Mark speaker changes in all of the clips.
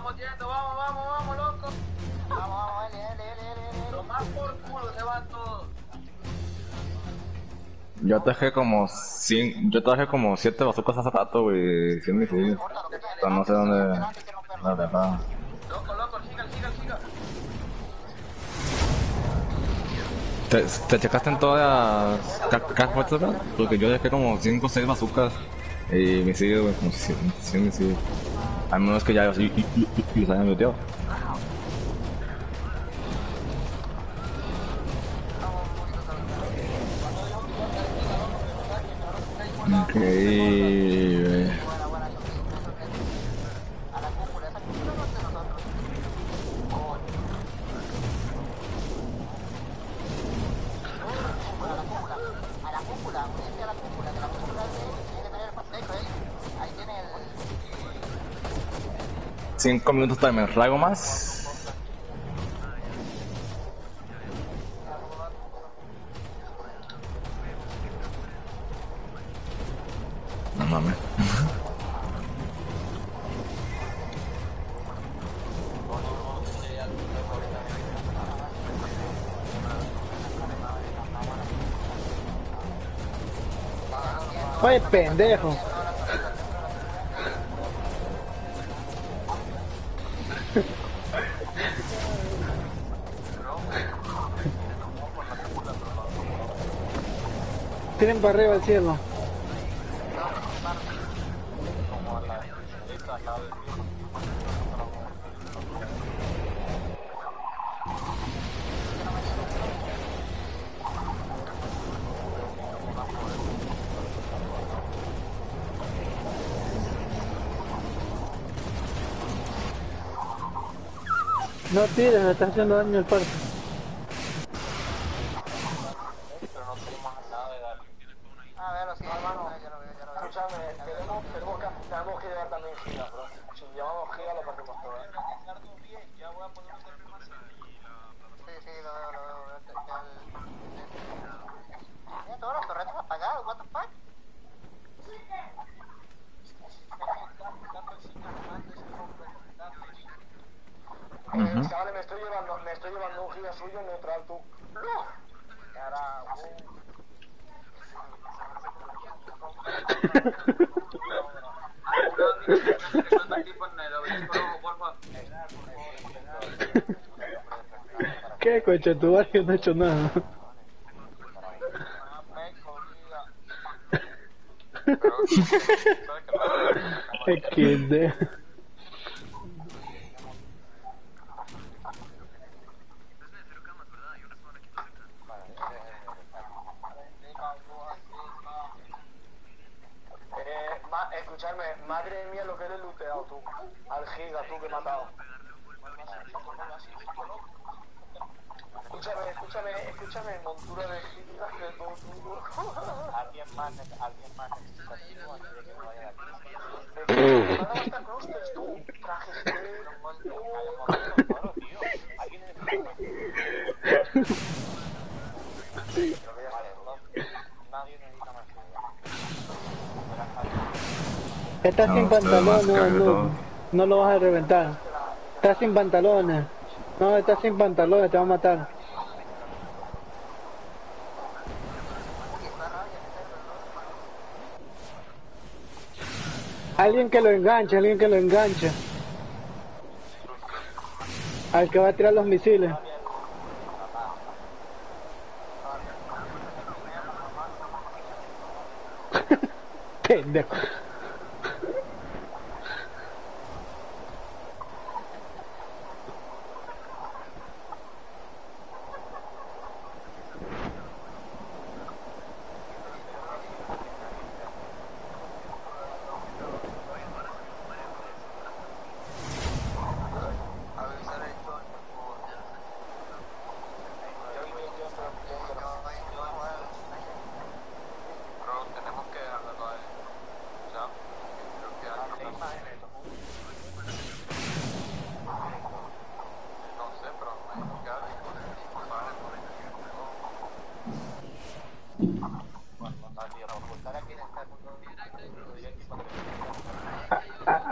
Speaker 1: estamos yendo, vamos, loco.
Speaker 2: Vamos, L.
Speaker 1: Lo más por culo se van todos.
Speaker 3: Yo traje como 7 bazucas hace rato, güey, 100 misiles. Pero no sé dónde... La verdad.
Speaker 1: Loco, siga.
Speaker 3: ¿Te checaste en todas las puertas, verdad? Porque yo dejé como 5 o 6 bazucas y misiles, güey, como 100 misiles. Al menos que ya los hayan metido. Increíble.
Speaker 2: A la cúpula, esa cúpula no es de nosotros. A la cúpula, unirse a la cúpula, que la cúpula tiene que tener consejo, ahí tiene el...
Speaker 3: 5 minutos timer, ¿algo más? No mames.
Speaker 4: Oye, pendejo. Tienen para arriba el cielo. No tires, le está haciendo daño al parque.
Speaker 2: Pero no tenemos nada de darle. A ver, sí, hermano, ya lo veo. Escúchame, tenemos que llevar también gigas, bro. Si llevamos gigas lo partimos todo. Ya voy a poner un terreno más. Sí, lo veo. Mira, todos los torretos apagados, what the fuck? Chavales, me estoy llevando un giga suyo neutral, tú. Carajo.
Speaker 4: ¿Qué coche? Tu barrio no ha hecho nada. XD.
Speaker 2: Escucharme, madre mía lo que eres looteado tú. Al giga, tú que he matado. Escúchame, montura de gigas de todo mundo. Alguien más necesita antes de que me vaya de aquí. Van a estar clusters tú. Trajes de... Alguien necesita. Nadie necesita más.
Speaker 4: Estás sin pantalones, no lo vas a reventar. Estás sin pantalones. No, estás sin pantalones, te va a matar. Alguien que lo enganche. Al que va a tirar los misiles. Pendejo.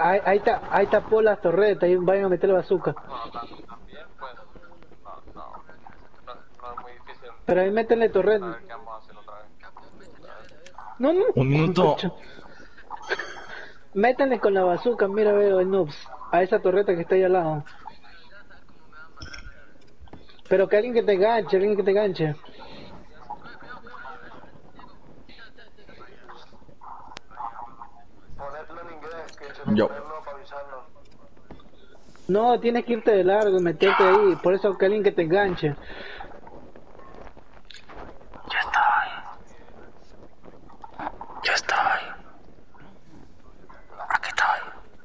Speaker 4: ahí tapó las torretas, ahí vayan a meter la bazooka.
Speaker 2: Bueno, también, pues, no es muy difícil
Speaker 4: Pero ahí métenle torreta.
Speaker 2: saber qué vamos a hacer otra vez.
Speaker 4: No, no.
Speaker 3: Un minuto.
Speaker 4: Métanle con la bazooka, mira, veo el noobs. A esa torreta que está ahí al lado. Pero que alguien que te enganche, alguien que te enganche.
Speaker 2: Ponedlo en inglés, que se
Speaker 3: Yo.
Speaker 2: ponerlo para avisarnos.
Speaker 4: No, tienes que irte de largo y meterte ahí. Por eso que alguien que te enganche.
Speaker 3: Ya estoy. Aquí estoy.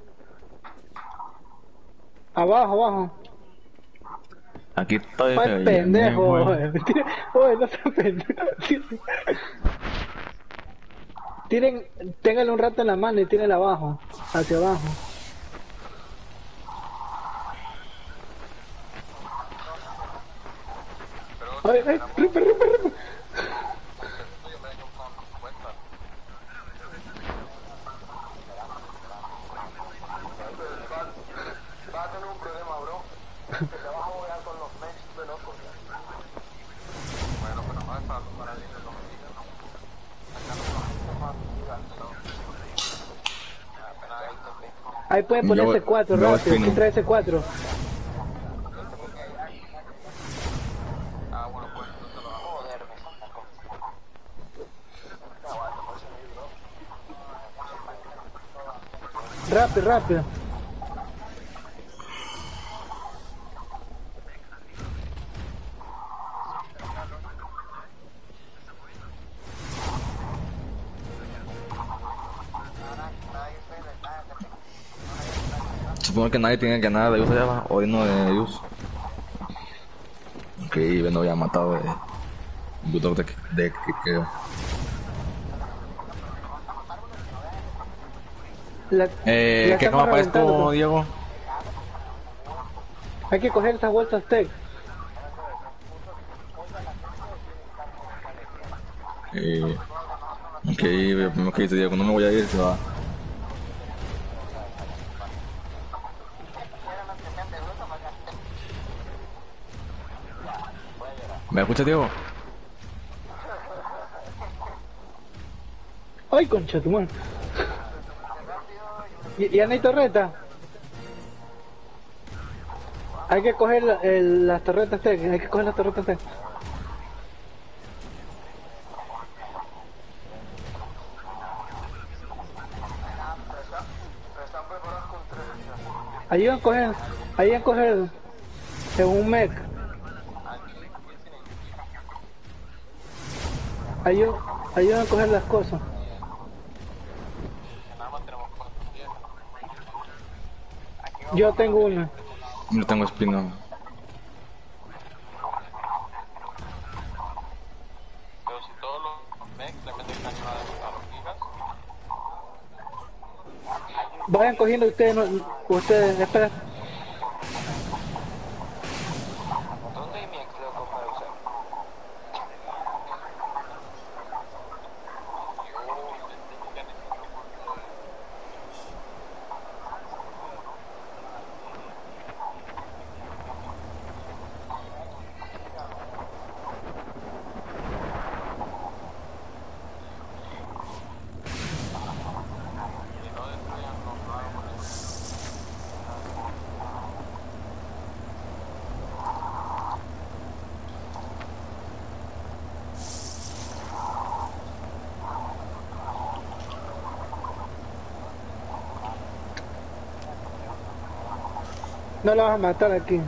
Speaker 4: Abajo, abajo.
Speaker 3: Aquí estoy.
Speaker 4: Ay, pendejo. Oye, no seas pendejo. Téngale un rato en la mano y tírale abajo. Hacia abajo. Ay, Ripper.
Speaker 2: Vas a tener un problema, bro. Que te vas a bobear con los mechs de locos. Bueno, pero no es para ir de los gigas, ¿no? Acá no es más gigas, apenas hay tope.
Speaker 4: Ahí pueden poner
Speaker 3: Yo-
Speaker 4: C4
Speaker 3: yo
Speaker 4: rápido.
Speaker 3: spinning.
Speaker 4: ¿Quién trae C4?
Speaker 2: Ah, bueno, pues no te lo hago. Joder, me saco. Aguanta, por eso me ayudó.
Speaker 4: Rápido.
Speaker 3: Supongo que nadie tiene que nada de uso ya, hoy no de uso. Ok, bueno, ya matado de Bulldog de que
Speaker 4: La
Speaker 3: ¿qué
Speaker 4: estamos
Speaker 3: cama para
Speaker 4: reventando,
Speaker 3: esto,
Speaker 4: pues.
Speaker 3: Diego?
Speaker 4: Hay que coger esas bolsas tech.
Speaker 3: Ok, primero que dice Diego, no me voy a ir, se va. ¿Me escucha, Diego?
Speaker 4: Ay, concha tu madre. ¿Ya no hay torreta? Hay que coger las torretas tech, hay que coger las torretas tech.
Speaker 2: Están preparados con 3 hechas.
Speaker 4: Ayudan a coger en un mech. Ayudan a coger las cosas. Yo tengo una.
Speaker 3: No tengo espino.
Speaker 2: Pero si todos los mechs le meten cañón a los gigas,
Speaker 4: Vayan cogiendo ustedes, espera.
Speaker 2: ¿dónde hay mi ex loco para usar?
Speaker 4: No la vas a matar aquí.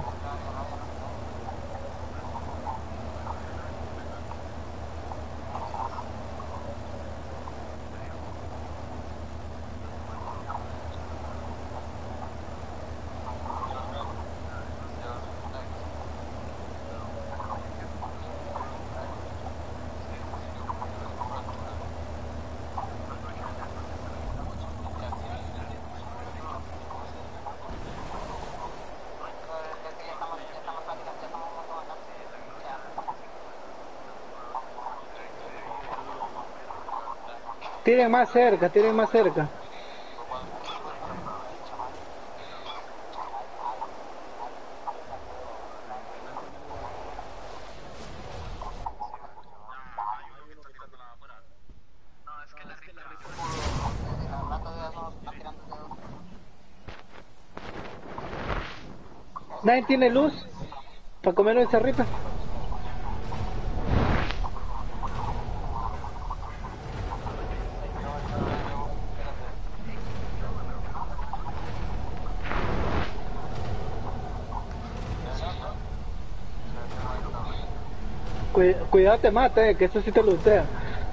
Speaker 4: Tiren más cerca, tiren más cerca. ¿Nadie tiene luz para comer esa rita? Cuidado te mate, que eso sí te lutea.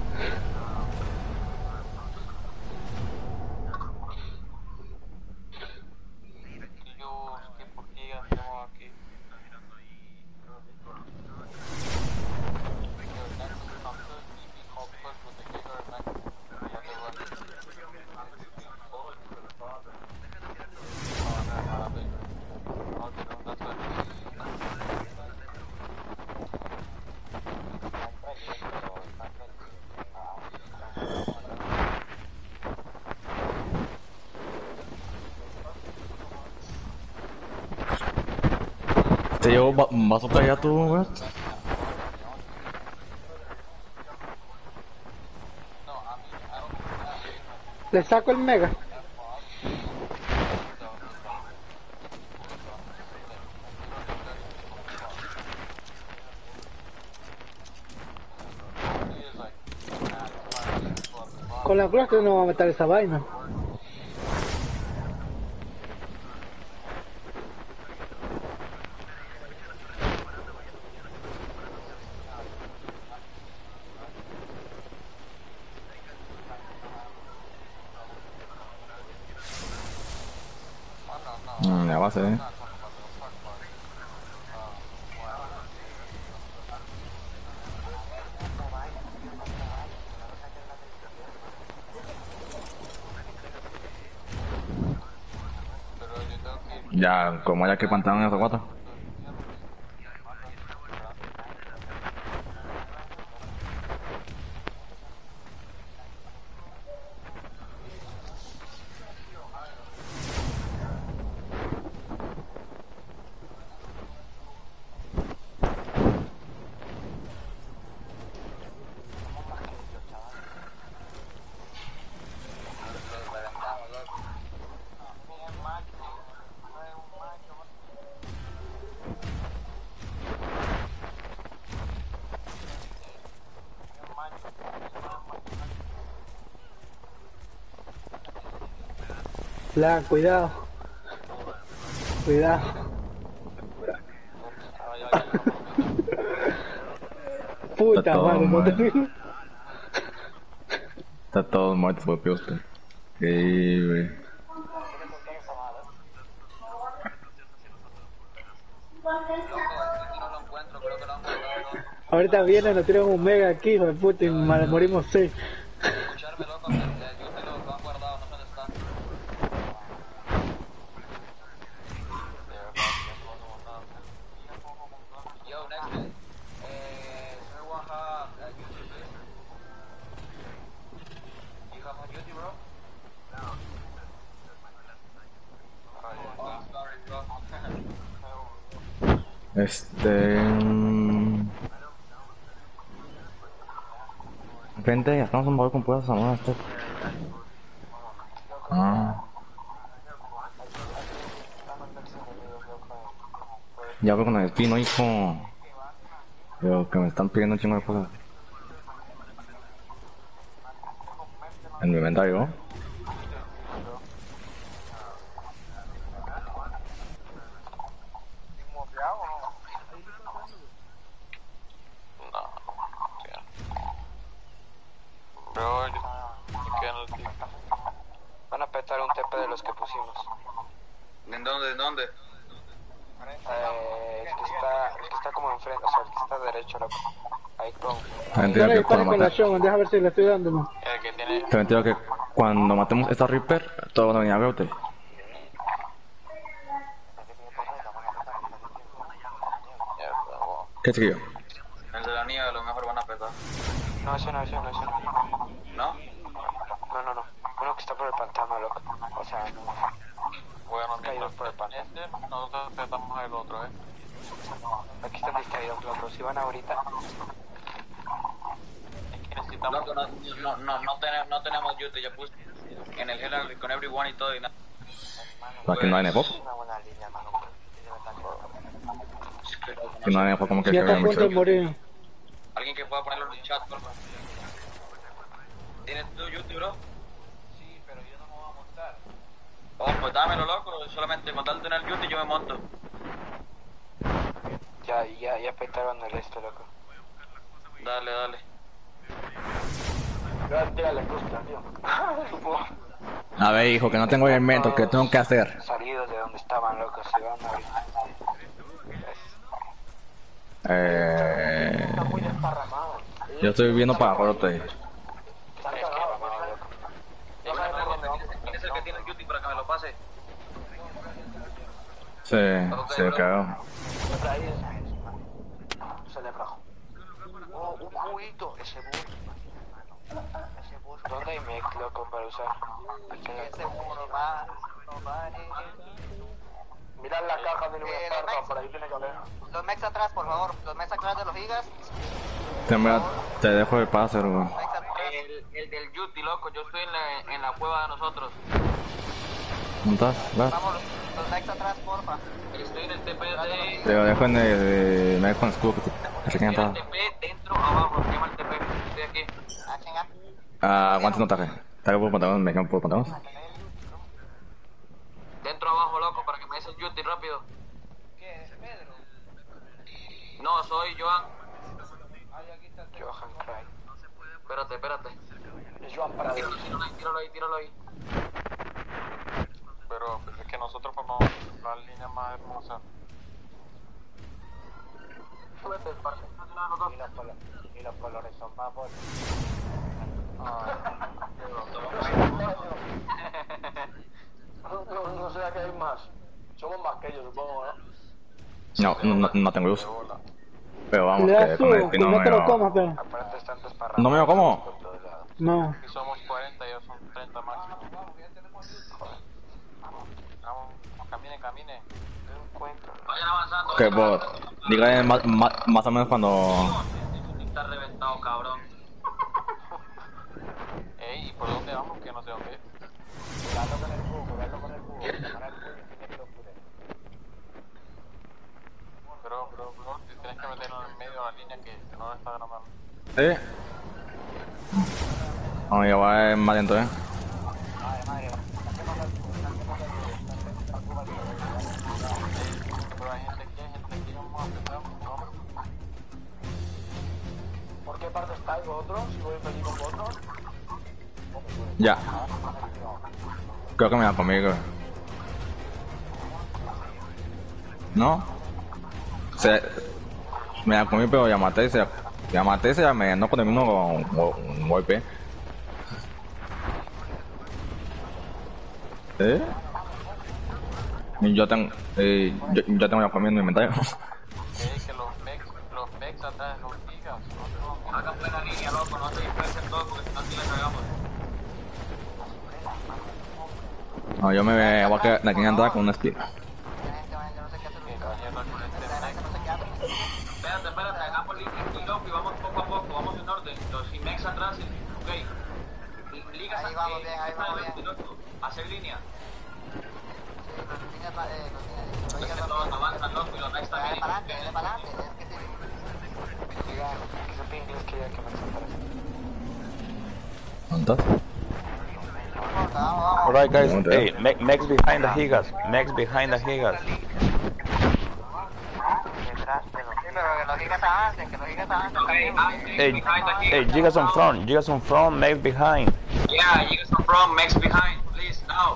Speaker 3: ¿Te llevo bazooka ya tú, güey?
Speaker 4: Le saco el mega. Con la cluster no va a meter esa vaina.
Speaker 3: Ya va a ser, Ya, como ya que pantalón esos cuatro.
Speaker 4: La, cuidado. Cuidado. Puta
Speaker 3: todo
Speaker 4: madre, no
Speaker 3: mal.
Speaker 4: te fijo.
Speaker 3: Está todo muerto por usted. Sí, güey.
Speaker 1: No lo encuentro, creo que lo han matado.
Speaker 4: Ahorita viene, nos tiran un mega aquí, hijo de puta, y morimos 6.
Speaker 1: Escucharme, loco, que yo te lo han guardado, no sé dónde está. Yo, next day. Everyone have YouTube, please. You have on YouTube, bro? Oh, sorry, bro.
Speaker 3: Frente, ya estamos en modo con puertas a este. Ya veo con el espino, hijo. Pero que me están pidiendo un chingo de cosas. En mi inventario.
Speaker 2: Van a petar un TP de los que pusimos.
Speaker 1: ¿En dónde? ¿En dónde?
Speaker 2: El que está como enfrente, o sea, el que está derecho, loco. Ahí con...
Speaker 4: Dale, dispara con la Shogun, deja ver si le estoy dando, ¿no?
Speaker 2: El que tiene...
Speaker 3: Te entiendo que cuando matemos esta Reaper, todos van a venir a verte. ¿Qué chiquillo?
Speaker 1: El de la nieve a lo mejor van a petar.
Speaker 2: No, ese no.
Speaker 1: ¿No?
Speaker 2: No. Uno que está por el pantano, loco. O sea,
Speaker 1: Bueno,
Speaker 2: caídos por el pantano.
Speaker 1: Nosotros petamos el otro,
Speaker 2: Aquí están distraídos los otros. Si van ahorita...
Speaker 1: Loco, no tenemos YouTube, ya puse en el Hell con everyone y todo y nada.
Speaker 3: ¿Para que no hay nepop?
Speaker 2: Una buena línea, mano.
Speaker 3: Que no fue como que
Speaker 4: Ya está a
Speaker 3: me
Speaker 4: punto de
Speaker 3: echó.
Speaker 4: morir.
Speaker 1: Alguien que pueda ponerlo en el chat, por favor. ¿Tienes tu YouTube, bro?
Speaker 2: Sí, pero yo no me voy a montar.
Speaker 1: Oh, pues dámelo, loco. Solamente con tal tener el YouTube yo me monto.
Speaker 2: Ya petaron el loco.
Speaker 1: Dale, dale.
Speaker 2: Tírale, frustra, tío.
Speaker 3: A ver, hijo, que no tengo elementos, ¿qué tengo que hacer?
Speaker 2: Salidos de donde estaban, locos, se van ahorita. Están muy desparramados.
Speaker 3: Yo estoy viendo para Jorote.
Speaker 2: Están cagados, loco. No saben por dónde vamos.
Speaker 1: ¿Quién es el que tiene el YouTube para que me lo pase?
Speaker 3: Se cagó.
Speaker 2: Otra ahí se le trajo. Oh, un juguito, ese bus. ¿Dónde hay mech, loco, para usar? Ese bus nos va mirad la caja del Starcraft, por ahí tiene que haber.
Speaker 5: Los mechs atrás, por favor. Los mechs atrás de los gigas.
Speaker 3: Te dejo de pasar, güey.
Speaker 5: Mechs atrás.
Speaker 1: El del YouTube, loco. Yo estoy en la cueva de nosotros.
Speaker 3: ¿Montas? ¿Vas?
Speaker 5: Vamos, los mechs atrás, porfa.
Speaker 1: Estoy en el TP de...
Speaker 3: Te lo dejo en el... Me dejo en el escudo que se queda
Speaker 1: Estoy en
Speaker 3: todo.
Speaker 1: el TP dentro, abajo. Se llama el TP. Estoy aquí.
Speaker 5: Ah, chinga.
Speaker 3: Aguante no traje. Traje por pantalones, me quedan por pantalones.
Speaker 1: Dentro, abajo, loco, para que me des el YouTube rápido.
Speaker 2: ¿Qué es Pedro?
Speaker 1: No, soy Joan.
Speaker 2: Ay, aquí está el Johan Cry.
Speaker 1: Espérate.
Speaker 2: Es Joan para
Speaker 1: Tíralo ahí.
Speaker 6: Pero pues, es que nosotros formamos la línea más hermosa.
Speaker 2: súbete el parque. Y los colores son más bonitos. No sé a qué hay más. Somos más que ellos, supongo, ¿no?
Speaker 3: No tengo luz. Pero vamos,
Speaker 4: Le
Speaker 3: que
Speaker 4: das
Speaker 3: con
Speaker 4: tú,
Speaker 3: el
Speaker 4: que
Speaker 3: no
Speaker 4: no
Speaker 3: me
Speaker 4: te lo
Speaker 3: lo...
Speaker 4: comas, pero.
Speaker 2: Aparte están desparramados.
Speaker 3: ¿No me lo como?
Speaker 2: por todos lados.
Speaker 4: No.
Speaker 6: Y somos 40 y ellos son 30 máximo. Vamos, camine.
Speaker 2: No encuentro.
Speaker 1: Vayan avanzando.
Speaker 3: Que por... Dígale más o menos cuando...
Speaker 1: Está reventado, cabrón.
Speaker 6: Ey, ¿y por dónde vamos? Que no sé dónde es.
Speaker 2: Cuidado con el bug, cuidado con el bug. Que lo cure.
Speaker 6: Pero, tienes que meterlo en medio de la línea que no lo está grabando.
Speaker 3: ¿Sí? Vamos a llevar más lento,
Speaker 2: Madre.
Speaker 6: Pero hay gente aquí, vamos a empezar, vamos.
Speaker 2: ¿Por qué parte estáis vosotros? Si voy a pedir con vosotros.
Speaker 3: Ya. Creo que me da conmigo. ¿No? Me da conmigo, pero ya maté ese, ya me no con el mismo con un golpe. Y yo tengo ya comiendo inventario.
Speaker 6: Que los mechs atrás de los gigas, no
Speaker 1: Hagan buena línea, loco. No se dispersen todos porque si no, aquí la cagamos.
Speaker 3: No, yo me voy a quedar aquí andar con una espina.
Speaker 5: Yo no sé qué hacer.
Speaker 1: Espérate, hagamos línea aquí, loco, y vamos poco a poco, vamos en orden. Los Imex atrás, ok. Ligas
Speaker 5: Ahí vamos bien, ahí vamos bien.
Speaker 1: loco. Hacer línea.
Speaker 5: Sí, los líneas para
Speaker 1: Es que todos avanzan, loco, y los Imex también.
Speaker 5: para adelante. Es que sí.
Speaker 2: Digan, que se pingles que ya que me exentaré.
Speaker 3: ¿Dónde estás?
Speaker 5: Vamos.
Speaker 7: Alright guys,
Speaker 3: Yeah.
Speaker 7: hey, Max behind the Higas. Max behind the Higas.
Speaker 2: Detrás de los
Speaker 5: Sí, pero que los gigas avancen, también.
Speaker 7: Hey, Gigas on front, Max behind.
Speaker 1: Yeah, you guys are from Max behind, please, now.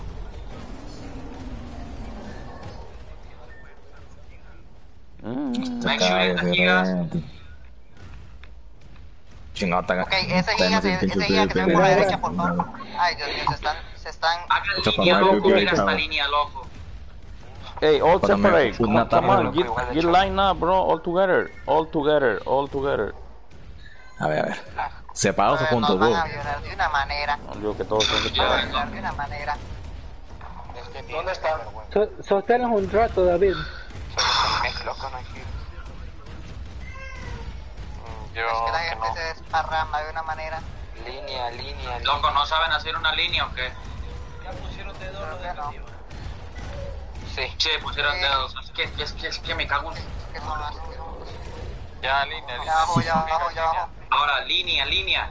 Speaker 1: Make sure that he has...
Speaker 3: Chingota.
Speaker 5: Ok, ese giga que se ve por la derecha, por favor. Ay, Dios mío, se están...
Speaker 1: Hagan
Speaker 3: Mucho
Speaker 1: línea,
Speaker 3: papá,
Speaker 1: loco,
Speaker 3: yo
Speaker 1: mira esta
Speaker 3: creo.
Speaker 1: línea, loco.
Speaker 7: Hey, all
Speaker 3: Para
Speaker 7: separate.
Speaker 3: me-
Speaker 7: Come on, get line up, bro. All together.
Speaker 3: A ver. Separados o juntos,
Speaker 5: Nos van
Speaker 3: bro.
Speaker 5: a violar de una manera.
Speaker 7: No digo que todos son
Speaker 5: Nos van a
Speaker 7: separados.
Speaker 5: violar de una manera.
Speaker 2: ¿Dónde están?
Speaker 4: Sosténlos un rato, David.
Speaker 2: Loco, no hay que ir.
Speaker 6: Yo
Speaker 5: Es que la
Speaker 6: que
Speaker 5: gente
Speaker 6: no.
Speaker 5: se desparrama de una manera.
Speaker 2: Línea.
Speaker 1: Loco, ¿no saben hacer una línea o qué?
Speaker 5: Creo que no.
Speaker 6: Sí.
Speaker 1: Che, pusieron dedos. Es que me cago en...
Speaker 5: ¿Qué son las?
Speaker 6: Ya, línea.
Speaker 5: Ya abajo, ya abajo, ya abajo.
Speaker 1: Ahora, línea.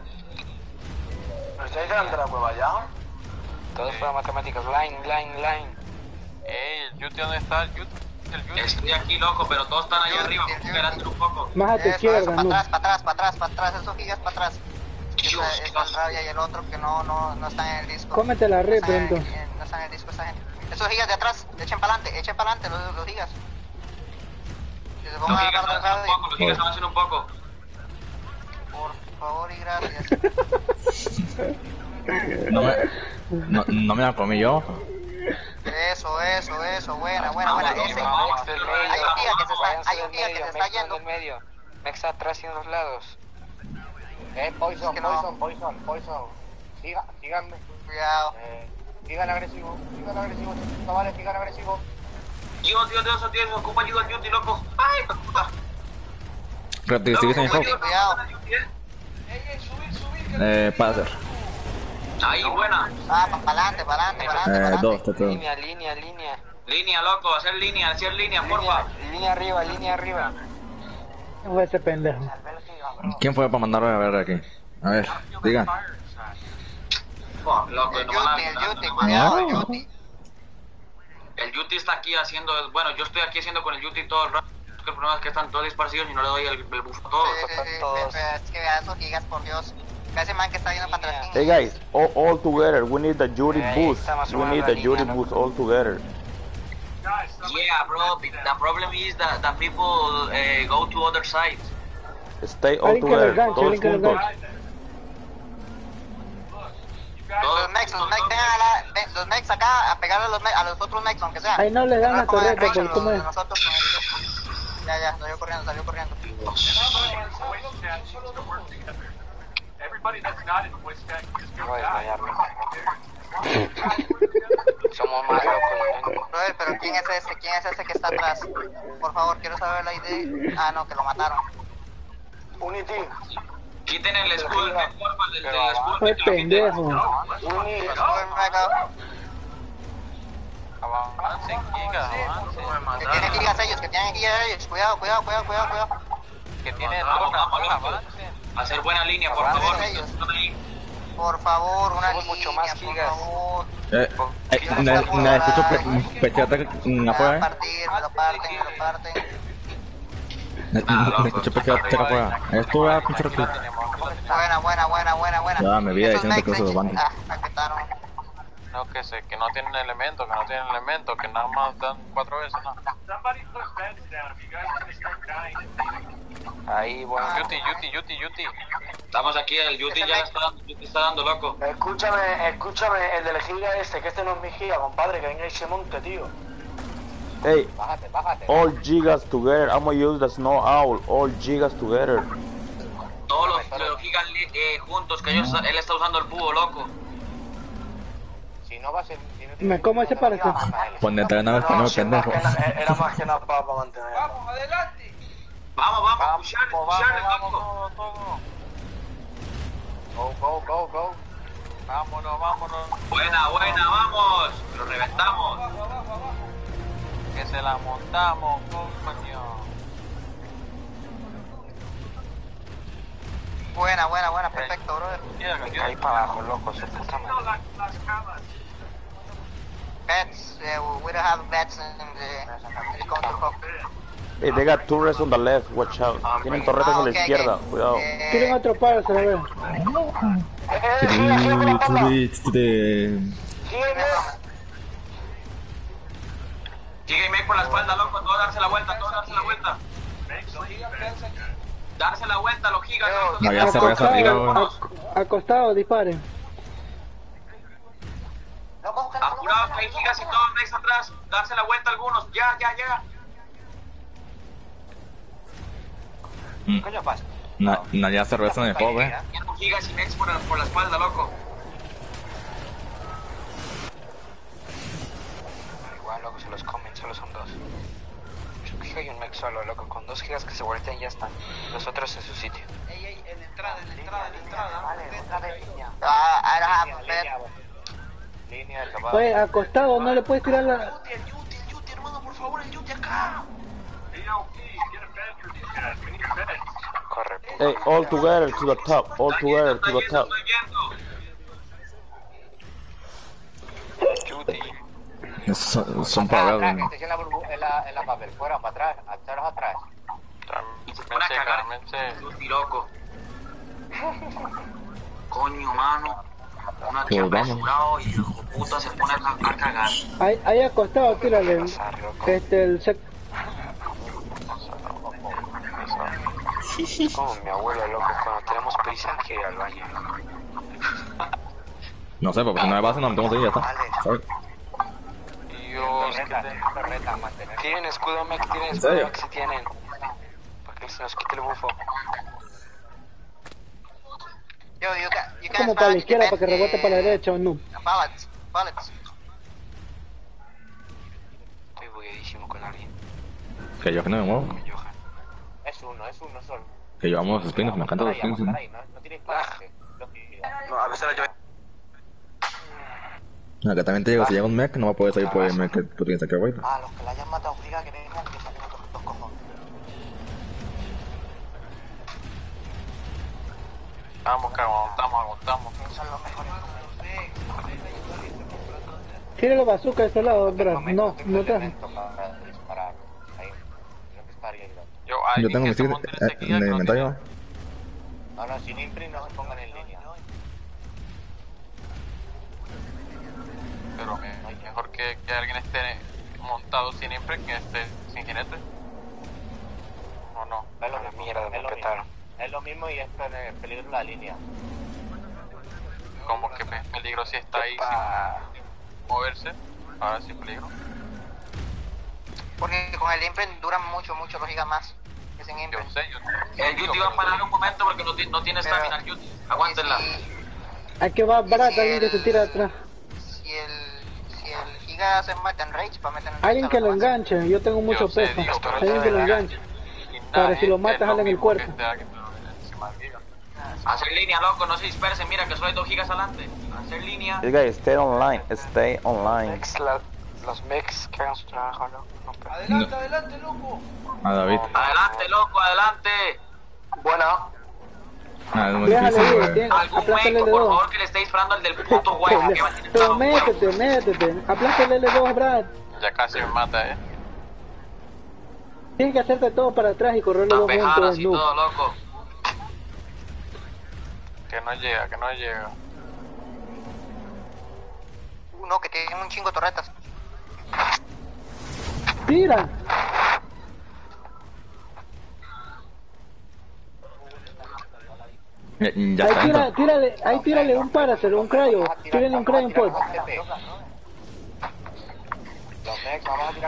Speaker 2: ¿Pero ustedes están de la cueva ya?
Speaker 6: Todo fue matemáticas. Line. El Yuti, ¿dónde está el Yuti?
Speaker 1: Estoy aquí, loco, pero todos están allá arriba. Espérate un poco.
Speaker 4: Más a tu
Speaker 5: Eso,
Speaker 4: izquierda,
Speaker 5: para
Speaker 4: no.
Speaker 5: atrás, esos gigas para atrás.
Speaker 1: Dios,
Speaker 5: Esa es la rabia y el otro que no están en el disco.
Speaker 4: Cómete la red,
Speaker 5: No están
Speaker 4: pronto.
Speaker 5: no están en el disco esa gente. Esos gigas de atrás, echen para adelante los gigas. Que se
Speaker 1: Los
Speaker 5: pongan a
Speaker 1: gigas
Speaker 5: la parte
Speaker 1: avancen un poco, los gigas avancen un poco.
Speaker 5: por favor y gracias.
Speaker 3: No me la comí yo.
Speaker 5: Eso, buena. Ese, hay un giga que se está yendo.
Speaker 6: Mexa atrás y en los lados.
Speaker 2: Poison,
Speaker 5: Es que no.
Speaker 2: Poison. Síganme.
Speaker 5: Cuidado.
Speaker 2: Sigan agresivo, chavales, sigan agresivo.
Speaker 1: Dios, ocupa ayuda al Yuti, loco. Ay, puta.
Speaker 3: Pero te sigues en el juego.
Speaker 5: Cuidado.
Speaker 3: Para hacer.
Speaker 1: Ahí, buena.
Speaker 5: Ah, para adelante.
Speaker 3: Dos, te tengo.
Speaker 6: Línea.
Speaker 1: Línea, loco, hacer línea, porfa.
Speaker 6: Línea arriba.
Speaker 4: Fue ese pendejo.
Speaker 3: ¿Quién fue para mandarlo a ver aquí? A ver, diga.
Speaker 1: Oh, loco,
Speaker 5: El
Speaker 1: no van
Speaker 5: Yuti,
Speaker 1: a...
Speaker 5: cuidado, el Yuti.
Speaker 1: El Yuti está aquí haciendo... Bueno, yo estoy aquí haciendo con el Yuti todo el rato. El problema es que están todos disparcidos y no le doy el buff a todos.
Speaker 5: Es que vea esos gigas, por Dios. Ese man que está yendo para atrás.
Speaker 7: Hey guys, all together, we need the Yuri boost. We need the Yuri boost all together.
Speaker 1: Yeah, bro, the problem is that people go to other sides.
Speaker 7: Stay all
Speaker 4: Alguien que lo
Speaker 7: together,
Speaker 4: enganche,
Speaker 7: todos
Speaker 4: alguien que lo
Speaker 7: juntos.
Speaker 4: enganche.
Speaker 5: Los mechs, los mechs acá a pegarle a los otros mechs, aunque sea.
Speaker 4: Ahí no le dan la
Speaker 5: Pongan el
Speaker 4: torreta,
Speaker 5: range
Speaker 4: pero ¿cómo es?
Speaker 5: nosotros con el... Ya, salió corriendo.
Speaker 6: Somos más locos.
Speaker 5: Brother, pero ¿quién es ese que está atrás? Por favor, quiero saber la ID. Ah, no, que lo mataron.
Speaker 2: Unity.
Speaker 1: Quiten el escudo, porfa, del escudo.
Speaker 4: Fue pendejo.
Speaker 6: Avancen, gigas,
Speaker 5: Que tienen gigas ellos, cuidado.
Speaker 6: Que tienen
Speaker 1: Vamos,
Speaker 6: avancen.
Speaker 1: Hacer buena línea, por
Speaker 5: Avancen
Speaker 1: favor.
Speaker 5: ellos.
Speaker 1: Están ahí.
Speaker 5: Por favor, una
Speaker 6: Somos
Speaker 5: línea,
Speaker 6: mucho más
Speaker 5: por
Speaker 6: gigas.
Speaker 5: favor.
Speaker 3: Necesito pechata
Speaker 5: Me
Speaker 3: afuera,
Speaker 5: va a partir, me lo parten.
Speaker 3: Necesito pechata afuera. Esto va a pinchar aquí.
Speaker 5: Buena.
Speaker 3: Ya, me vi
Speaker 5: Esos
Speaker 3: diciendo que
Speaker 5: mechs,
Speaker 3: eso lo van.
Speaker 5: me quitaron.
Speaker 6: No, que no tienen elementos, que nada más dan 4 veces, ¿no? Ahí, bueno, Yuti.
Speaker 1: Estamos aquí, el Yuti ya está dando loco.
Speaker 2: Escúchame, el del giga que este no es mi giga, compadre, que venga y se monte, tío.
Speaker 7: Hey,
Speaker 2: Bájate.
Speaker 7: all gigas together. I'm gonna use the snow owl. All gigas together.
Speaker 1: Todos los gigas juntos, que él está usando el búho, loco.
Speaker 2: Si no va a ser...
Speaker 4: Me como ese para que...
Speaker 3: Ponete a nada español, pendejo.
Speaker 2: Era más que nada para mantener.
Speaker 1: Vamos, pusharle, loco.
Speaker 6: todo. Go. Vámonos.
Speaker 1: Buena, vamos. Lo reventamos.
Speaker 6: Que se la montamos, coño.
Speaker 5: Buena, perfecto, brother.
Speaker 6: Ahí para abajo, loco, su puta madre.
Speaker 5: Bets, we don't have bets in the counter hop.
Speaker 7: Hey, they got turrets on the left. Watch out. Tienen torretas a la izquierda. Cuidado.
Speaker 4: Quieren otro paro, se lo veo.
Speaker 1: Giga y Meg por la espalda, loco. Todos darse la vuelta. Darse la vuelta, los gigas, loco.
Speaker 3: No, ya se arriba.
Speaker 4: Acostado, disparen.
Speaker 1: Apurados, que hay gigas y todos Mex atrás. Darse la vuelta algunos. Ya.
Speaker 3: ¿Qué
Speaker 2: coño pasa?
Speaker 3: Ya se regresa en el juego,
Speaker 1: Gigas y Mex por la espalda, loco.
Speaker 6: Igual, loco, se los comen, solo son 2. Un giga y un mech solo, loco, con 2 gigas que se voltean ya están. Los otros en su sitio.
Speaker 5: Ey, en la entrada.
Speaker 2: Vale, otra vez línea.
Speaker 5: I don't have bet.
Speaker 2: Línea, chaval.
Speaker 4: Oye, acostado, no le puedes tirar la...
Speaker 2: favor, el Yuti acá.
Speaker 6: Corre.
Speaker 7: Hey, all together to the top. All together to the top.
Speaker 6: Judy.
Speaker 3: Son pagados.
Speaker 2: Atrás, que estés en la papel. Fuera, para atrás. Atrás, atrás.
Speaker 1: Se pone a cagar. Yuti, loco. Coño, mano. Uno aquí apresurado y el puta se pone a cagar.
Speaker 4: Ahí acostado, tírale. El sec...
Speaker 6: Como mi abuelo, loco, cuando tenemos prisa hay que ir al baño.
Speaker 3: No sé, porque si no me pasa, no me tengo que ir, ya está. ¿Sabes?
Speaker 6: Dios, tienen escudo mech, tienen escudo mech si tienen. Para que se nos quite el bufo.
Speaker 5: Yo, you can
Speaker 4: Como para la izquierda, para que rebote para la derecha o no.
Speaker 5: Bullets.
Speaker 6: Estoy bugueadísimo con alguien.
Speaker 3: Que yo que no me muevo.
Speaker 2: Es uno solo.
Speaker 3: Que llevamos los espinos, me encantan los espinos.
Speaker 2: No tienes clase.
Speaker 1: No, a veces la yo.
Speaker 3: Acá también te digo, si llega un mech, no va a poder salir por el mech que tú tienes aquí, güey.
Speaker 5: Ah, los que la hayan matado, obliga que vengan, que salen otros dos cojones.
Speaker 6: Vamos, que aguantamos.
Speaker 5: Son los mejores.
Speaker 4: Tira la bazooka de este lado, bro. No traje.
Speaker 3: Yo tengo mi stick en el inventario.
Speaker 2: No, sin imprint no se pongan en línea.
Speaker 6: Pero mejor que alguien esté montado sin imprint que esté sin jinete. ¿O no?
Speaker 2: Es lo
Speaker 6: la
Speaker 2: mismo,
Speaker 6: mierda, me petaron.
Speaker 2: Es lo mismo y es peligro la línea.
Speaker 6: Como que peligro si está ahí sin moverse. Ahora sí peligro.
Speaker 5: Porque con el imprint duran mucho los gigas más que sin
Speaker 6: Yo
Speaker 5: imprint.
Speaker 6: sé,
Speaker 1: El Yuti va a parar un momento porque no tiene estamina el Yuti. Aguántenla.
Speaker 4: Aquí va barata, alguien que se tira atrás.
Speaker 5: Si el giga se mete en rage, para meter en rage.
Speaker 4: Alguien que lo enganche, yo tengo mucho peso. Alguien que lo enganche. Para si lo matas, jale en el cuerpo.
Speaker 1: Hacer línea, loco, no se dispersen. Mira que solo hay 2 gigas adelante. Hacer línea.
Speaker 7: You guys, stay online. Stay online.
Speaker 6: Los mechs que hagan su trabajo, ¿no?
Speaker 2: Adelante, loco.
Speaker 3: A David.
Speaker 1: Adelante, loco, adelante.
Speaker 2: Bueno.
Speaker 3: Ah, es muy
Speaker 4: Déjale
Speaker 3: difícil,
Speaker 4: ir,
Speaker 3: güey.
Speaker 1: Algún
Speaker 4: aplástale
Speaker 1: meco,
Speaker 4: L2.
Speaker 1: por favor, que le esté disparando al del puto huevo. Que va a tener
Speaker 4: Pero
Speaker 1: todo huevo.
Speaker 4: métete. Aplástale L2, Brad.
Speaker 6: Ya casi me mata,
Speaker 4: Tienes que hacerte todo para atrás y correr los dos
Speaker 1: Tapejadas
Speaker 4: juntos.
Speaker 1: y
Speaker 4: No.
Speaker 1: todo, loco.
Speaker 6: Que no llega.
Speaker 5: Uno que tiene un chingo de torretas.
Speaker 4: Tira.
Speaker 3: Ya está dentro.
Speaker 4: Ahí tírale un Paracel, un cryo. Tírale un cryo pod.
Speaker 2: Los mechs, vamos a tirar.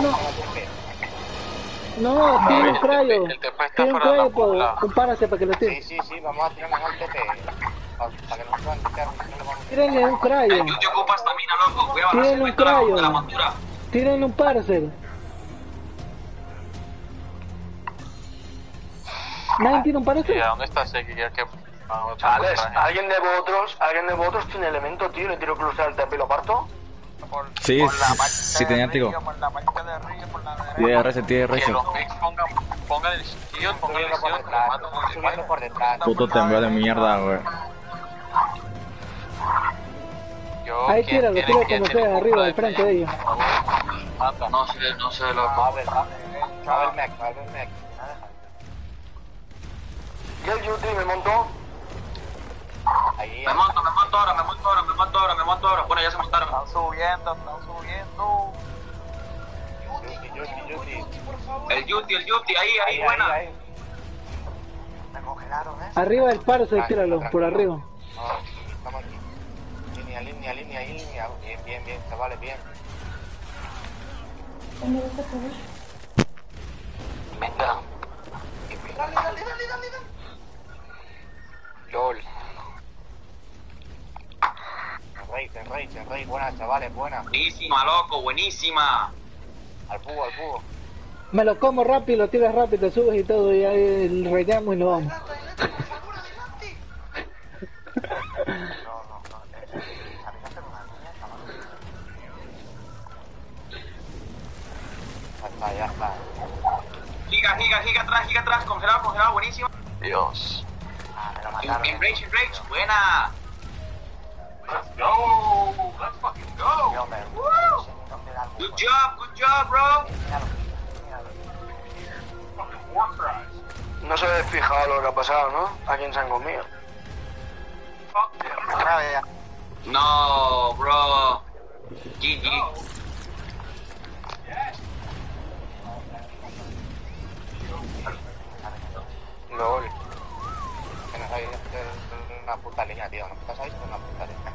Speaker 4: No, tira un cryo.
Speaker 6: el TP está
Speaker 4: Tira un
Speaker 6: fuera de la
Speaker 4: cryo pod.
Speaker 6: jungla.
Speaker 4: Un Paracel para que lo tire.
Speaker 2: Sí, vamos a tirarnos al TP. Para que no puedan quitar, no le vamos a
Speaker 4: Tírenle un cryo.
Speaker 1: El Yuti ocupa estamina, loco. Voy a bajar
Speaker 4: Tiene un
Speaker 1: 50 la
Speaker 4: cryo.
Speaker 1: de la montura.
Speaker 4: Tírenle un Paracel. ¿Nadie tiene un
Speaker 6: ¿Y
Speaker 4: Paracel?
Speaker 6: a dónde está ese que
Speaker 2: Alex, ¿alguien de vosotros tiene elemento, tío? ¿Le tiro cruzar el TP y lo parto?
Speaker 3: Sí, sí tenía tiro. Tiene RC.
Speaker 6: Que los mechs pongan el shield, pongan el shield, que lo matan con el
Speaker 2: Subiendo por detrás.
Speaker 3: Puto temblor de mierda, güey.
Speaker 4: Ahí tíralo, tira como sea, arriba, al frente de ellos.
Speaker 6: Mata.
Speaker 1: No sé, loco.
Speaker 2: A ver, mech. ¿Y el Yuti me montó? Ahí.
Speaker 1: Me monto ahora. Bueno, ya se montaron.
Speaker 6: Están subiendo.
Speaker 2: Yuti.
Speaker 1: El Yuti, ahí, buena.
Speaker 5: Me congelaron,
Speaker 4: Arriba del Paracel, tíralo, por arriba.
Speaker 2: Estamos aquí. Línea. Bien, chavales, bien.
Speaker 6: Venga.
Speaker 2: Dale.
Speaker 6: LOL.
Speaker 2: En rey, buenas, chavales, buenas.
Speaker 1: Buenísima, loco, buenísima.
Speaker 2: Al búho.
Speaker 4: Me lo como rápido, lo tiras rápido, te subes y todo, y ahí rayamos y nos vamos.
Speaker 1: Giga atrás, congelado, buenísimo.
Speaker 6: Dios.
Speaker 5: Me lo mataron.
Speaker 1: En Rage, buena.
Speaker 2: Let's fucking go.
Speaker 5: Yo, man.
Speaker 1: Good job, bro.
Speaker 2: Fucking war cries.
Speaker 6: No se habéis fijado lo que ha pasado, ¿no? A quién se han comido.
Speaker 2: Fuck them.
Speaker 5: Otra vez ya.
Speaker 1: No, bro. GG.
Speaker 6: LOL. Que no sabéis hacer una puta línea, tío. No pasáis con una puta línea.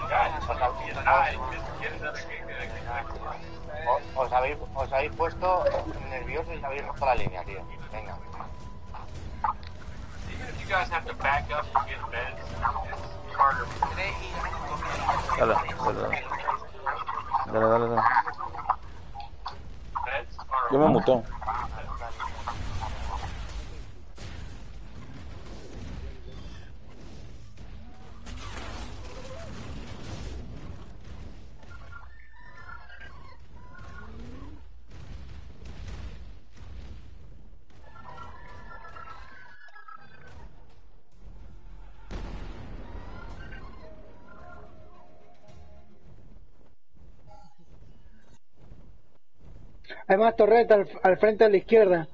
Speaker 6: Os habéis puesto nerviosos y habéis roto la línea, tío. Venga.
Speaker 2: Even if you guys have to back up and get beds, it's harder.
Speaker 7: Dale.
Speaker 2: Beds are
Speaker 7: Yo me muteo.
Speaker 4: Hay más torretas al frente a la izquierda.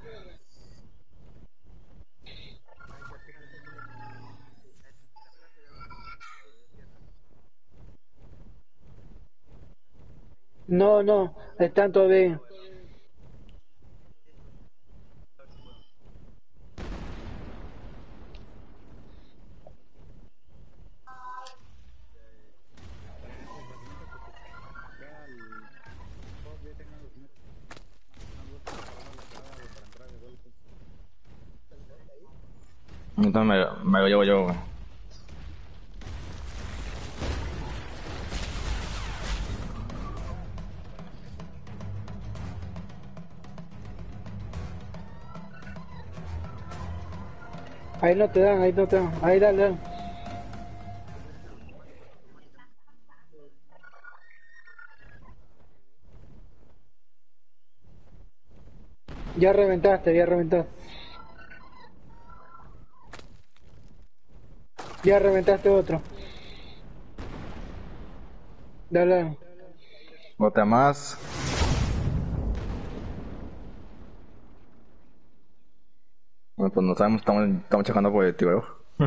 Speaker 4: No, están todavía.
Speaker 3: Entonces me lo llevo yo, güey.
Speaker 4: Ahí no te dan. Ahí dale. Ya reventaste. Ya reventaste otro. Dale.
Speaker 3: Otra más. Bueno, pues no sabemos, estamos checando por el tiro.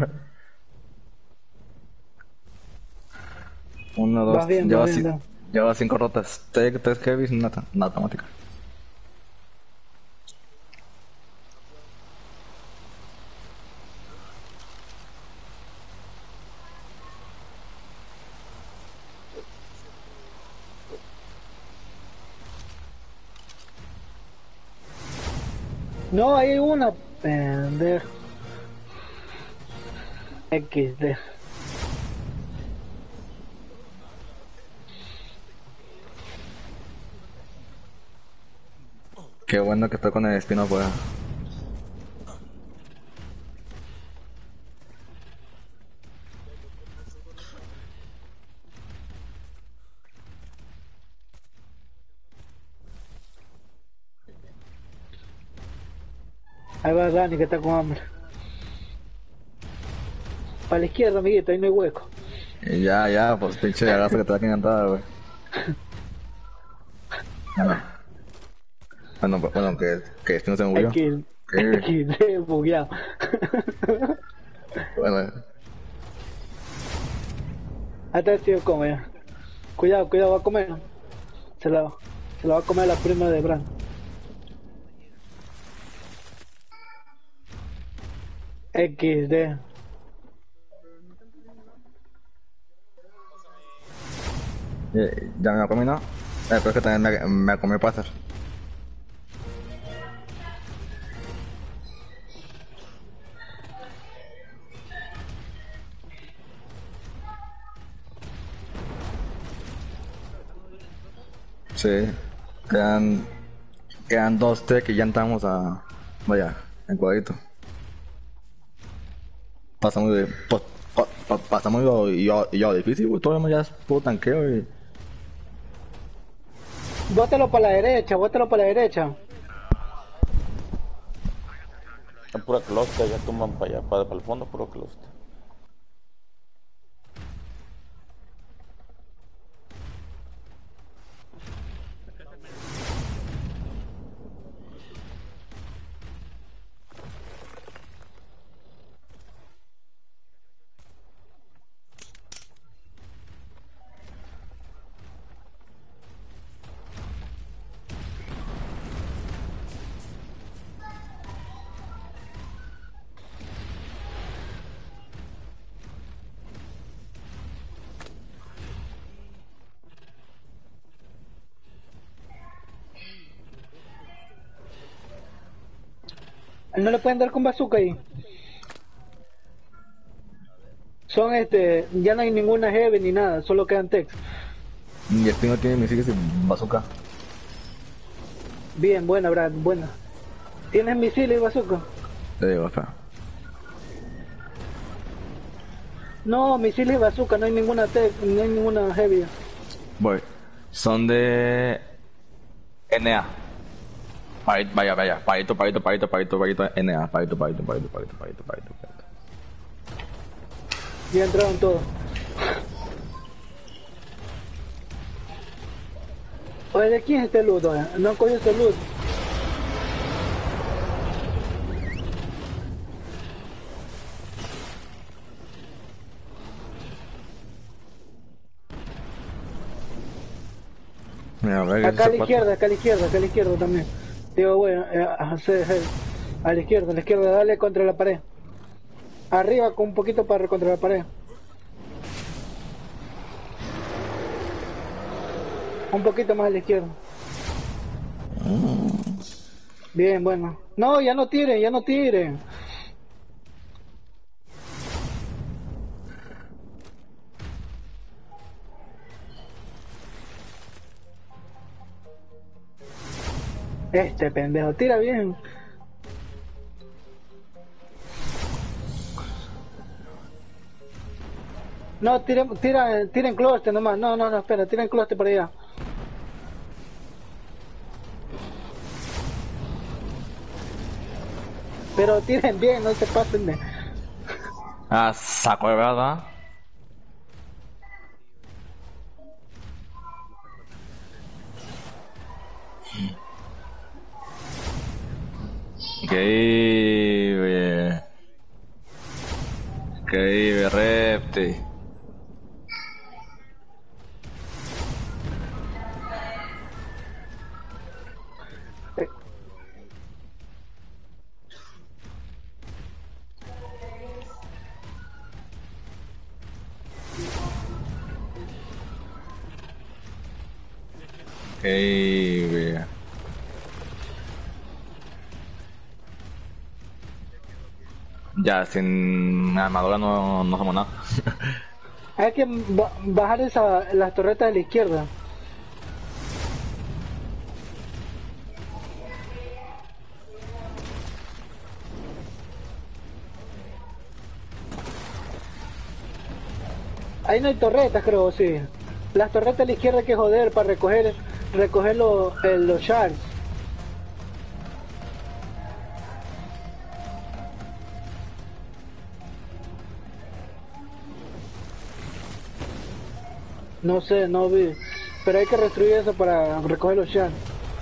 Speaker 3: 1, 2,
Speaker 4: Vas bien.
Speaker 3: lleva 5 rotas. 3 heavies y una automática.
Speaker 4: No, hay una pendejo. XD.
Speaker 3: Qué bueno que estoy con el espino afuera.
Speaker 4: Ahí va Dani que está con hambre. Para la izquierda, amiguito, ahí no hay hueco.
Speaker 3: Y ya, pues pinche agazo que te da que encantada, güey. Bueno, que espino se murió.
Speaker 4: XD, bugueado.
Speaker 3: Bueno.
Speaker 4: Ahí está el tío come ya. Cuidado, va a comer. Se la va a comer la prima de Bran. XD.
Speaker 3: Ya me la comí, ¿no? Pero es que también me comí pasar. Sí, quedan 2 T que ya entramos a... Vaya, en cuadrito. Pasamos de... pasamos lo difícil, güey, todo lo demás ya es puro tanqueo y...
Speaker 4: Bótalo para la derecha.
Speaker 7: Es pura cluster, ya tumban para allá, para el fondo, puro cluster.
Speaker 4: No le pueden dar con bazooka ahí. Son ya no hay ninguna heavy ni nada, solo quedan techs.
Speaker 3: Y este no tiene misiles de bazooka.
Speaker 4: Bien, buena, Brad, buena. ¿Tienes misiles y bazooka?
Speaker 3: Te digo, espera.
Speaker 4: No, misiles y bazooka, no hay ninguna tech, no hay ninguna heavy.
Speaker 3: Voy. Son de... NA. Vaya, parito, NA, parito.
Speaker 4: Ya entraron todos. Oye, ¿de quién es este loot? No han cogido este loot.
Speaker 3: Mira, a ver,
Speaker 4: Acá a la izquierda también. Digo, bueno, a la izquierda, dale contra la pared. Arriba con un poquito para contra la pared. Un poquito más a la izquierda. Bien, bueno. No, ya no tiren. Este pendejo, tira bien. No, tiren closte nomás. No, espera, tiren closte para allá. Pero tiren bien, no se pasen de...
Speaker 3: Ah, saco de verdad. Increíble. Increíble, repte. Increíble. Ya, sin armadura no somos nada.
Speaker 4: Hay que bajar las torretas de la izquierda. Ahí no hay torretas, creo, sí. Las torretas de la izquierda hay que joder para recoger los shards. No sé, no vi. Pero hay que destruir eso para recoger los shards.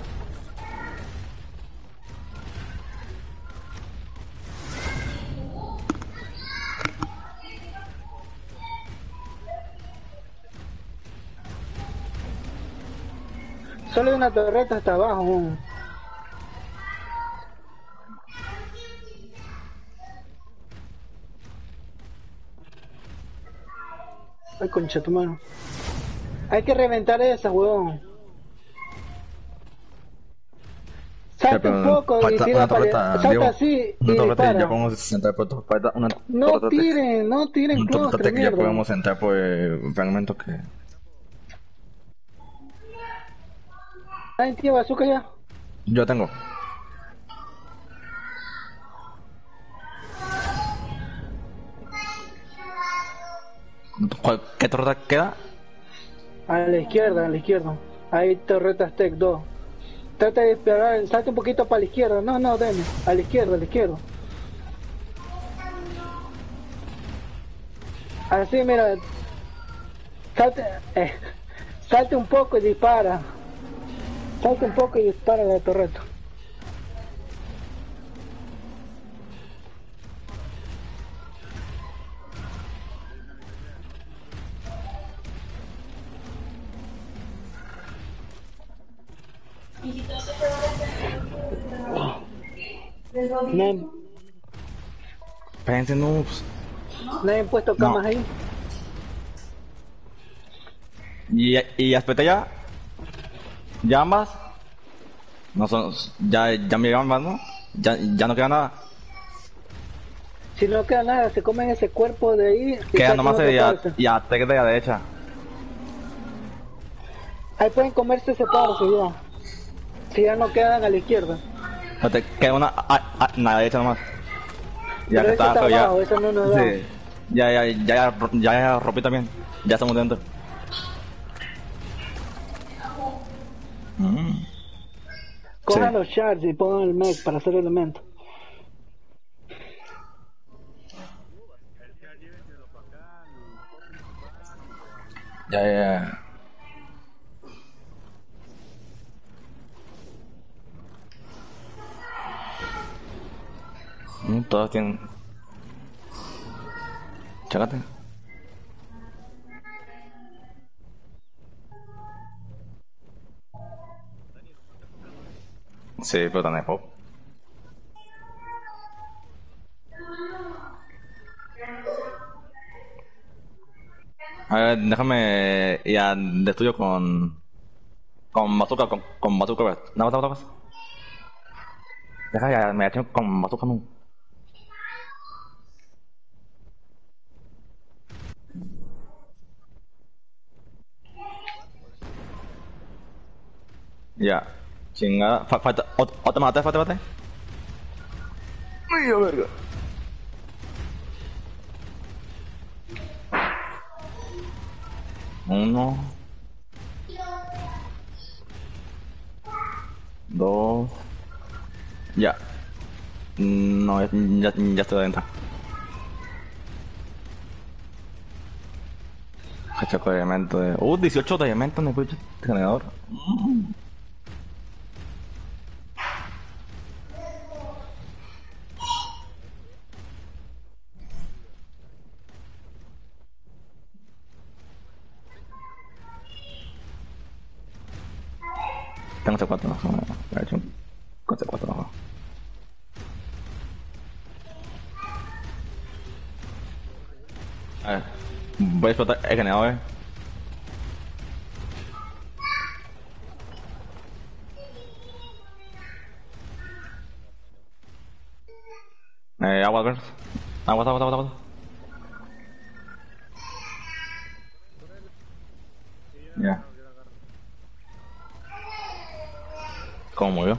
Speaker 4: Solo hay una torreta hasta abajo. Ay, concha tu mano. Hay que reventar esa, huevón. Salta un poco y tira para... Salta así y dispara.
Speaker 3: Ya podemos entrar por otro
Speaker 4: No tiren clostre,
Speaker 3: que ya podemos entrar por fragmentos que...
Speaker 4: ¿Alguien tiene bazooka ya?
Speaker 3: Yo tengo. ¿Qué torreta queda?
Speaker 4: A la izquierda. Hay torretas Tech 2. Trata de esperar, salte un poquito para la izquierda. No, deme. A la izquierda. Así, mira. Salte, salte un poco y dispara. Salte un poco y dispara la torreta. No,
Speaker 3: Espérense, noobs.
Speaker 4: no han puesto camas ahí.
Speaker 3: Y aspeta ya. ¿Ya ambas? No son. Ya me llegaban más, ¿no? Ya no queda nada.
Speaker 4: Si no queda nada, se comen ese cuerpo de ahí.
Speaker 3: Queda nomás
Speaker 4: de
Speaker 3: y a Tech de la derecha.
Speaker 4: Ahí pueden comerse ese parce ya. Si ya no quedan a la izquierda.
Speaker 3: No te queda una a la derecha nomás. Ya
Speaker 4: Pero
Speaker 3: que
Speaker 4: ese
Speaker 3: está,
Speaker 4: está
Speaker 3: pero
Speaker 4: abajo, eso no nos da.
Speaker 3: sí. Ya rompí también. Ya estamos dentro.
Speaker 4: Cojan
Speaker 3: Sí.
Speaker 4: los shards y pongan el mech para hacer elementos.
Speaker 3: Ya. Todos tienen. Chácate. Sí, pero también pop. A ver, déjame ir a destruyo con bazooka, con bazooka, ¿ves? No. Deja ya, me echo con bazooka, no. Ya. Chingada. Falta. Otra mate. Ay, a verga. Uno. Dos. Ya. No, ya estoy adentro. Cachaco de elemento de. 18 de elementos en el puto generador. Tengo C4, no, he hecho con C4 abajo. A ver, voy a explotar el generador, agua, girls. Agua. Ya. ¿Cómo murió?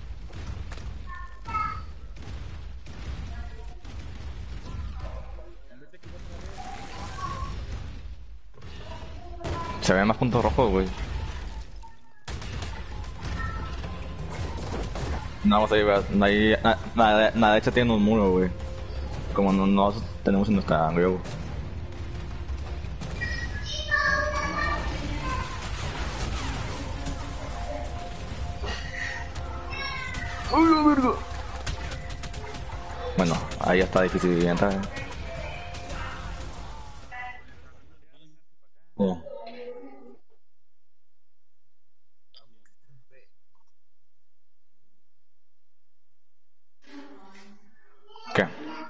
Speaker 3: Se ven más puntos rojos, güey. No, vamos a ir, güey. La derecha tiene un muro, güey. Como no tenemos en nuestra griego. ¡Ay, la verga! Bueno, ahí está difícil entrar. Ya. ¿Qué?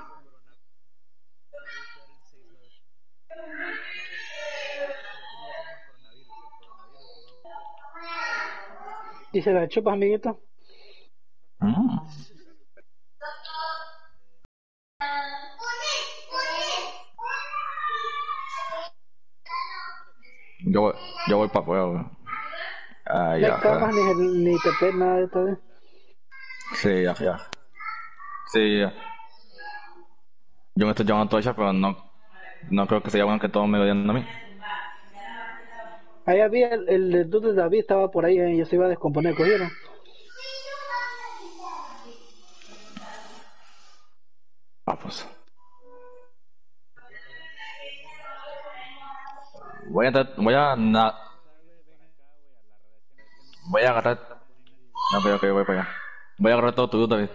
Speaker 4: ¿Y se la chupas, amiguito?
Speaker 3: Mm. Yo voy para afuera, güey. Ah,
Speaker 4: No hay
Speaker 3: ya,
Speaker 4: camas
Speaker 3: fuera.
Speaker 4: ni TP, nada de esta vez.
Speaker 3: Sí, ya. Sí, ya. Yo me estoy llevando toda ella, pero no creo que sea bueno que todos me odian a mí.
Speaker 4: Ahí había el dude de David, estaba por ahí, y se iba a descomponer, ¿cogieron?
Speaker 3: Ah, pues. Voy a agarrar. No, ok, voy para allá. Voy a agarrar todo tu loot, David.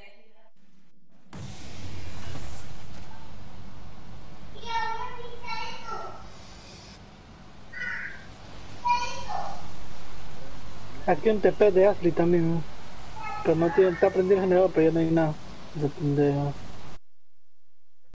Speaker 4: Aquí un TP de Ashley también, ¿no? Pero no tiene, está prendido el generador, pero ya no hay nada. Ese pendejo.